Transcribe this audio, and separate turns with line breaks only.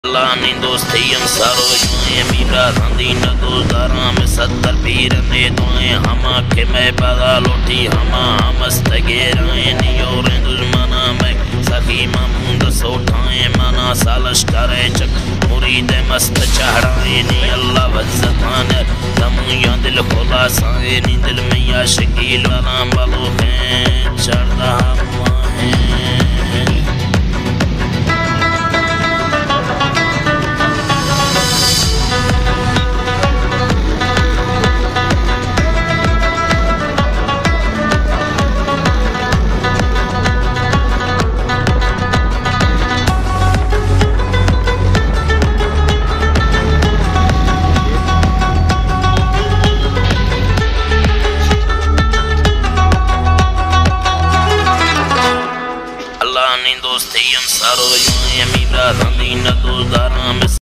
अल्लाह नी दोस्ती हम सारो यूं मीरा रंदी न दोस्तारा में 70 पीर ने दोए हमा के मैं पता लोटी हमा मस्तगे राए नियोरे दुश्मना में सखी मामूंद सोठाए मना सालश करे चक मुरीद मस्त चढ़ाए नी अल्लाह वज़्ज़तान दमू या दिल खुला साए नी दिल में या शकील वाला बालो है चढ़दा दोस्ती हम सारो यूं मीरा रंदी न दोस्तारा में